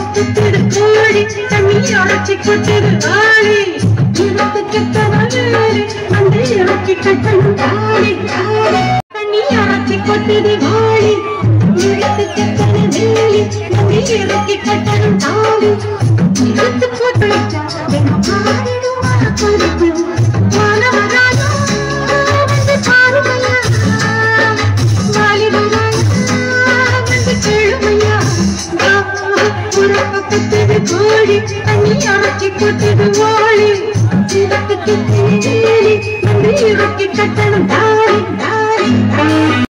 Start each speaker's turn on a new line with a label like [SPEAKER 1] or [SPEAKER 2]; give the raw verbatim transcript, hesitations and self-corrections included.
[SPEAKER 1] கோழி தண்ணி அரைச்சி கொட்டது ஆளி அந்த இறக்கி கட்டணும் தாலி தண்ணி அரைச்சி கொட்டது வாழி இறக்கி கட்டணும் தாலி கோழி தண்ணி அரைச்சி கொட்டது வாழி இறக்கி கட்டணும் தாலி தாலி